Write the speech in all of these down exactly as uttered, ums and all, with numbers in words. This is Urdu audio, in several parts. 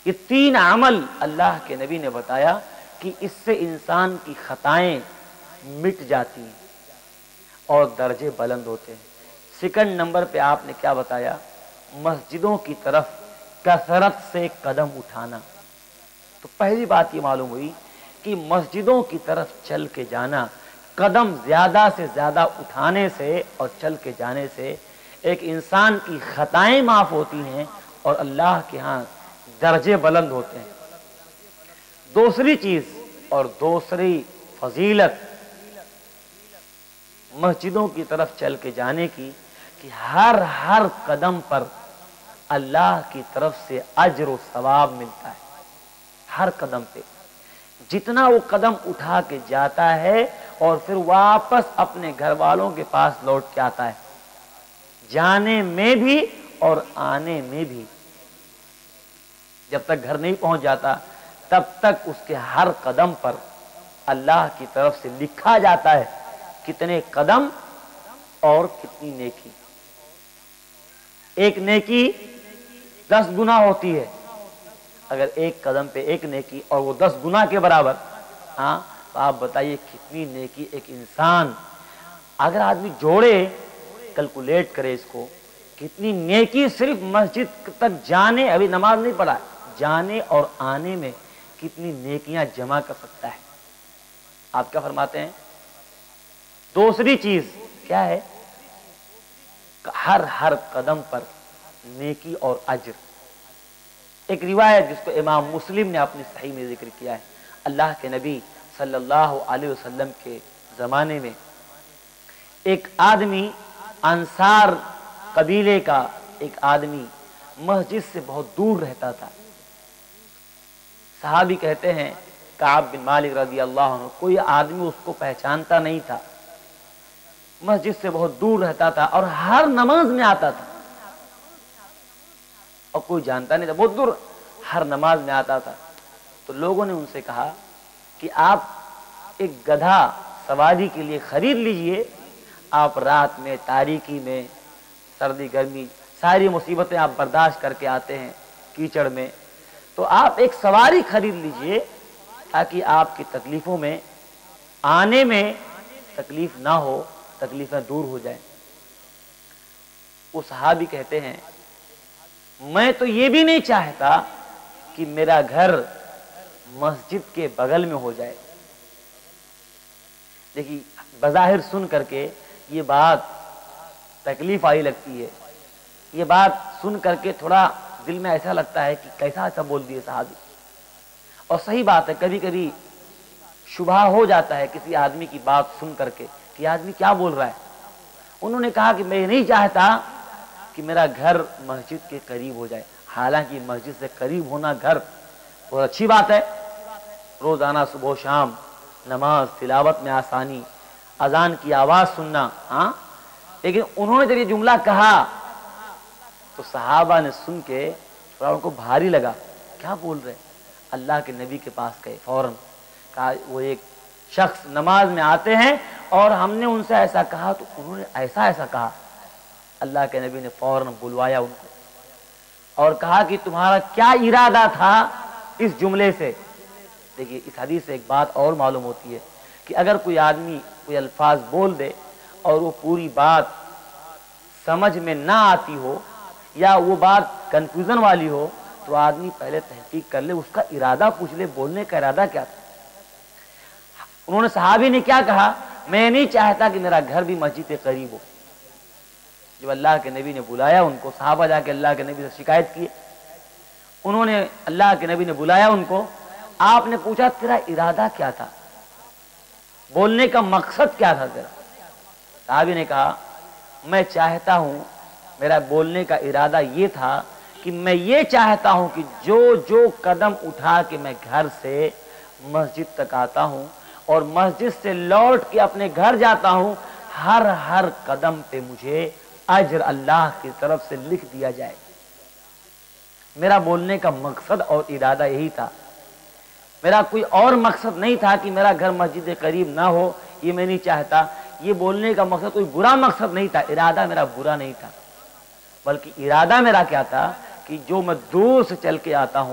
یہ تین عمل اللہ کے نبی نے بتایا کہ اس سے انسان کی خطائیں مٹ جاتی ہیں اور درجے بلند ہوتے ہیں۔ سیکنڈ نمبر پہ آپ نے کیا بتایا؟ مسجدوں کی طرف کثرت سے قدم اٹھانا۔ تو پہلی بات یہ معلوم ہوئی کہ مسجدوں کی طرف چل کے جانا، قدم زیادہ سے زیادہ اٹھانے سے اور چل کے جانے سے ایک انسان کی خطائیں معاف ہوتی ہیں اور اللہ کے ہاں درجے بلند ہوتے ہیں۔ دوسری چیز اور دوسری فضیلت مسجدوں کی طرف چل کے جانے کی کہ ہر ہر قدم پر اللہ کی طرف سے اجر و ثواب ملتا ہے۔ ہر قدم پہ جتنا وہ قدم اٹھا کے جاتا ہے اور پھر واپس اپنے گھر والوں کے پاس لوٹ کے آتا ہے، جانے میں بھی اور آنے میں بھی، جب تک گھر نہیں پہنچ جاتا تب تک اس کے ہر قدم پر اللہ کی طرف سے لکھا جاتا ہے کتنے قدم اور کتنی نیکی۔ ایک نیکی دس گنا ہوتی ہے، اگر ایک قدم پہ ایک نیکی اور وہ دس گنا کے برابر، ہاں تو آپ بتائیے کتنی نیکی ایک انسان اگر آدمی جوڑے، کیلکولیٹ کرے اس کو، کتنی نیکی صرف مسجد تک جانے، ابھی نماز نہیں پڑھا، جانے اور آنے میں کتنی نیکیاں جمع کر سکتا ہے۔ آپ کیا فرماتے ہیں؟ دوسری چیز کیا ہے؟ ہر ہر قدم پر نیکی اور اجر۔ ایک روایت جس کو امام مسلم نے اپنی صحیح میں ذکر کیا ہے، اللہ کے نبی صلی اللہ علیہ وسلم کے زمانے میں ایک آدمی، انصار قبیلے کا ایک آدمی مسجد سے بہت دور رہتا تھا۔ صحابی کہتے ہیں کعب بن مالک رضی اللہ عنہ، کوئی آدمی اس کو پہچانتا نہیں تھا، مسجد سے بہت دور رہتا تھا اور ہر نماز میں آتا تھا اور کوئی جانتا نہیں تھا، بہت دور ہر نماز میں آتا تھا۔ تو لوگوں نے ان سے کہا کہ آپ ایک گدھا سواری کے لیے خرید لیجئے، آپ رات میں تاریکی میں، سردی گرمی ساری مصیبتیں آپ برداشت کر کے آتے ہیں کیچڑ میں، تو آپ ایک سواری خرید لیجئے تاکہ آپ کی تکلیفوں میں آنے میں تکلیف نہ ہو، تکلیفیں دور ہو جائیں۔ وہ صحابی کہتے ہیں میں تو یہ بھی نہیں چاہتا کہ میرا گھر مسجد کے بغل میں ہو جائے۔ دیکھیے بظاہر سن کر کے یہ بات تکلیف آئی لگتی ہے، یہ بات سن کر کے تھوڑا دل میں ایسا لگتا ہے کہ کیسا ایسا بول دیے صحابی، اور صحیح بات ہے، کبھی کبھی شبہ ہو جاتا ہے کسی آدمی کی بات سن کر کے کہ آدمی کیا بول رہا ہے۔ انہوں نے کہا کہ میں نہیں چاہتا کہ میرا گھر مسجد کے قریب ہو جائے، حالانکہ مسجد سے قریب ہونا گھر بہت اچھی بات ہے، روزانہ صبح و شام نماز تلاوت میں آسانی، اذان کی آواز سننا، ہاں، لیکن انہوں نے جب یہ جملہ کہا تو صحابہ نے سن کے تھوڑا ان کو بھاری لگا، کیا بول رہے ہیں؟ اللہ کے نبی کے پاس گئے، فوراً کہا وہ ایک شخص نماز میں آتے ہیں اور ہم نے ان سے ایسا کہا تو انہوں نے ایسا ایسا کہا۔ اللہ کے نبی نے فوراً بلوایا ان کو اور کہا کہ تمہارا کیا ارادہ تھا اس جملے سے؟ دیکھیے اس حدیث سے ایک بات اور معلوم ہوتی ہے کہ اگر کوئی آدمی کوئی الفاظ بول دے اور وہ پوری بات سمجھ میں نہ آتی ہو یا وہ بات کنفیوژن والی ہو تو آدمی پہلے تحقیق کر لے، اس کا ارادہ پوچھ لے، بولنے کا ارادہ کیا تھا۔ انہوں نے صحابی نے کیا کہا؟ میں نہیں چاہتا کہ میرا گھر بھی مسجد کے قریب ہو۔ جب اللہ کے نبی نے بلایا ان کو، صحابہ جا کے اللہ کے نبی سے شکایت کی، انہوں نے اللہ کے نبی نے بلایا ان کو، آپ نے پوچھا تیرا ارادہ کیا تھا، بولنے کا مقصد کیا تھا تیرا؟ صحابی نے کہا میں چاہتا ہوں، میرا بولنے کا ارادہ یہ تھا کہ میں یہ چاہتا ہوں کہ جو جو قدم اٹھا کے میں گھر سے مسجد تک آتا ہوں اور مسجد سے لوٹ کے اپنے گھر جاتا ہوں، ہر ہر قدم پہ مجھے اجر اللہ کی طرف سے لکھ دیا جائے۔ میرا بولنے کا مقصد اور ارادہ یہی تھا، میرا کوئی اور مقصد نہیں تھا کہ میرا گھر مسجد کے قریب نہ ہو، یہ میں نہیں چاہتا۔ یہ بولنے کا مقصد کوئی برا مقصد نہیں تھا، ارادہ میرا برا نہیں تھا، بلکہ ارادہ میرا کیا تھا کہ جو میں دور سے چل کے آتا ہوں،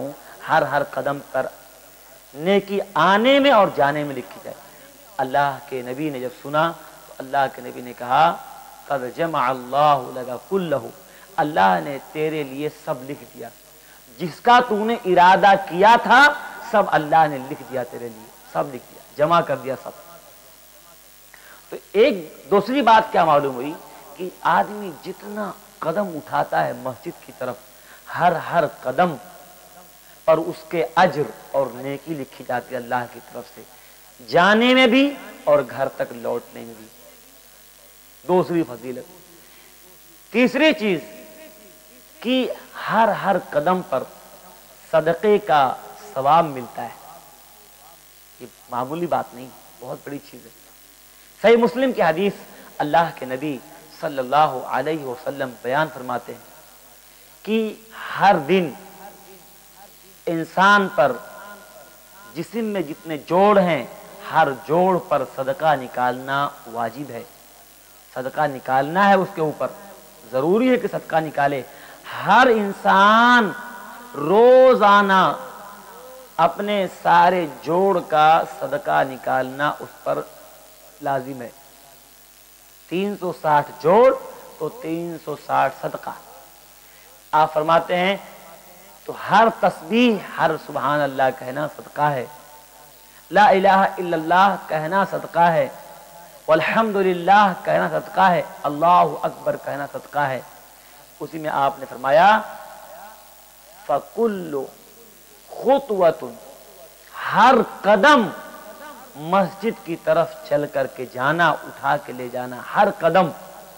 ہر ہر قدم پر نیکی آنے میں اور جانے میں لکھی جائے۔ اللہ کے نبی نے جب سنا تو اللہ کے نبی نے کہا قد جمع اللہ لک کلہ، اللہ نے تیرے لیے سب لکھ دیا، جس کا تو نے ارادہ کیا تھا سب اللہ نے لکھ دیا تیرے لیے، سب لکھ دیا، جمع کر دیا سب۔ تو ایک دوسری بات کیا معلوم ہوئی کہ آدمی جتنا قدم اٹھاتا ہے مسجد کی طرف، ہر ہر قدم پر اس کے اجر اور نیکی لکھی جاتی ہے اللہ کی طرف سے، جانے میں بھی اور گھر تک لوٹنے میں بھی۔ دوسری فضیلت۔ تیسری چیز کہ ہر ہر قدم پر صدقے کا ثواب ملتا ہے، یہ معمولی بات نہیں، بہت بڑی چیز ہے۔ صحیح مسلم کی حدیث اللہ کے نبی صلی اللہ علیہ وسلم بیان فرماتے ہیں کہ ہر دن انسان پر جسم میں جتنے جوڑ ہیں ہر جوڑ پر صدقہ نکالنا واجب ہے، صدقہ نکالنا ہے اس کے اوپر، ضروری ہے کہ صدقہ نکالے۔ ہر انسان روزانہ اپنے سارے جوڑ کا صدقہ نکالنا اس پر لازم ہے۔ تین سو ساٹھ جوڑ تو تین سو ساٹھ صدقہ۔ آپ فرماتے ہیں تو ہر تسبیح، ہر سبحان اللہ کہنا صدقہ ہے، لا الہ الا اللہ کہنا صدقہ ہے، والحمدللہ کہنا صدقہ ہے، اللہ اکبر کہنا صدقہ ہے۔ اسی میں آپ نے فرمایا فَكُلُّ خُطْوَةٌ، ہر قدم مسجد کی طرف چل کر کے جانا، اٹھا کے لے جانا، ہر قدم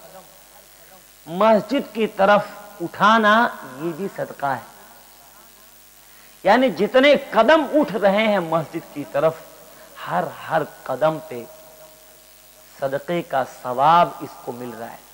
مسجد کی طرف اٹھانا یہ بھی صدقہ ہے۔ یعنی جتنے قدم اٹھ رہے ہیں مسجد کی طرف، ہر ہر قدم پہ صدقے کا ثواب اس کو مل رہا ہے۔